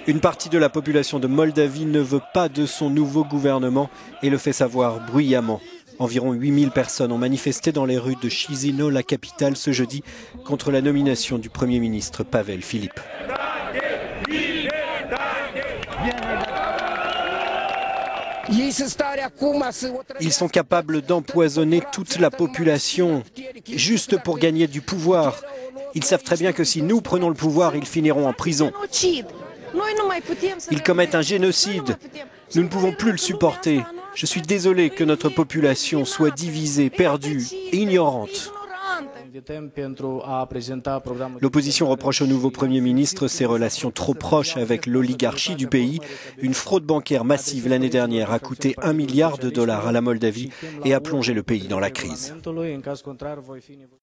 Une partie de la population de Moldavie ne veut pas de son nouveau gouvernement et le fait savoir bruyamment. Environ 8000 personnes ont manifesté dans les rues de Chisinau, la capitale, ce jeudi, contre la nomination du Premier ministre Pavel Filip. Ils sont capables d'empoisonner toute la population, juste pour gagner du pouvoir. Ils savent très bien que si nous prenons le pouvoir, ils finiront en prison. Ils commettent un génocide. Nous ne pouvons plus le supporter. Je suis désolé que notre population soit divisée, perdue et ignorante. L'opposition reproche au nouveau Premier ministre ses relations trop proches avec l'oligarchie du pays. Une fraude bancaire massive l'année dernière a coûté $1 milliard à la Moldavie et a plongé le pays dans la crise.